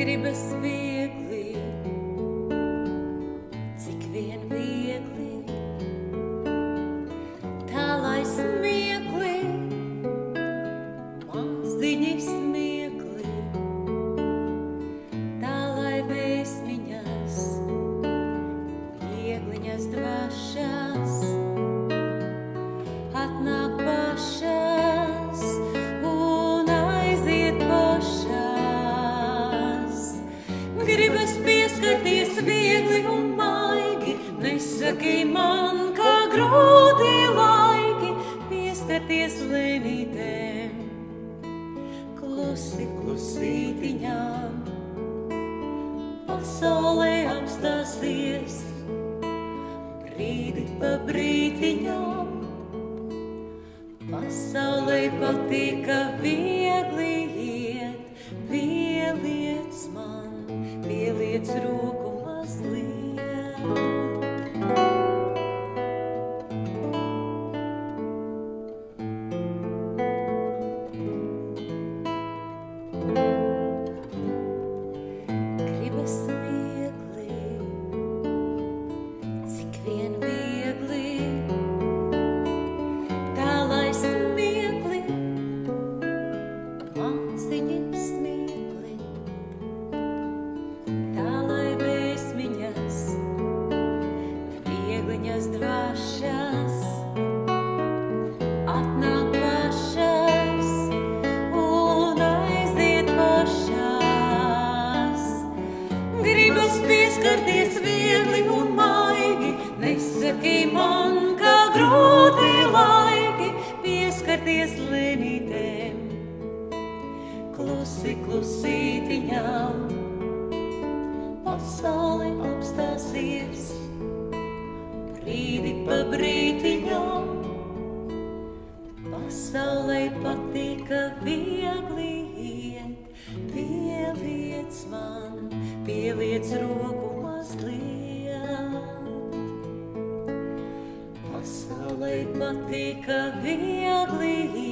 gribas viegli, cik vien viegli, tā lai smiekli, maziņi smiekli, tā lai vēsmiņas, viegliņas dvašas, atnāk pašas un aiziet pašas. Gribas pieskarties viegli un maigi, nesaki man, kā grūti laiki, pieskarties lēnītēm, klusi klusītiņām. Pasaulē apstāsies, brīdi pa brītiņām. Pasaulē patīk, ka viegli iet, pieliec man, pieliec roku mazliet. Gribas viegli, cik vien viegli, tā lai smiekli, maziņi smiekli, tā lai vēsmiņas, viegliņas dvašas, atnāk pašas un aiziet pašas. Gribas pieskarties viegli un maigi, nesaki man, kā grūti laiki, pieskarties lēnītēm, klusi klusītiņām. Pasaule apstāsies, brīdi pa brītiņām. Pasaulē patīk, ka viegli iet, pieliec man, pieliec roku mazliet. Pasaulē patīk, ka viegli iet,